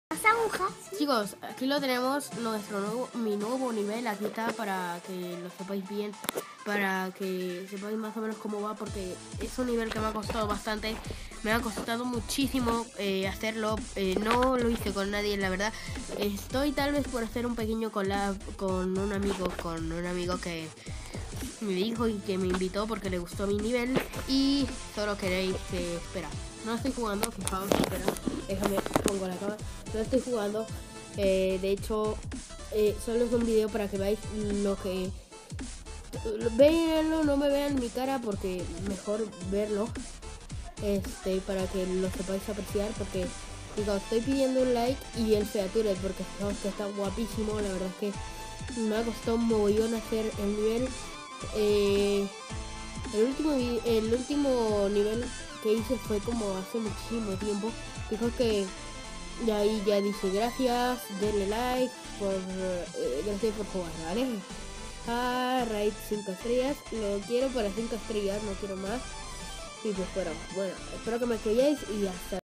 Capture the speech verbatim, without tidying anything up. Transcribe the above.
Las agujas. Chicos, aquí lo tenemos, nuestro nuevo, mi nuevo nivel. Aquí está para que lo sepáis bien, para que sepáis más o menos cómo va, porque es un nivel que me ha costado bastante. Me ha costado muchísimo eh, hacerlo, eh, no lo hice con nadie, la verdad. Estoy tal vez por hacer un pequeño collab con un amigo, con un amigo que me dijo y que me invitó porque le gustó mi nivel. Y solo queréis que, espera, no estoy jugando, fijaos, espera, déjame, pongo la cámara. No estoy jugando, eh, de hecho, eh, solo es un video para que veáis lo que... Véanlo, no me vean mi cara porque mejor verlo, este, para que lo sepáis apreciar, porque digo, estoy pidiendo un like y el feature porque fijaos que está guapísimo. La verdad es que me ha costado un mogollón hacer el nivel. Eh, el último el último nivel que hice fue como hace muchísimo tiempo. Fijaos que y ahí ya dice gracias, denle like, por eh, gracias por jugar, ¿vale? Ah, raid cinco estrellas, lo quiero para cinco estrellas, no quiero más. Y pues bueno, bueno, espero que me creáis y hasta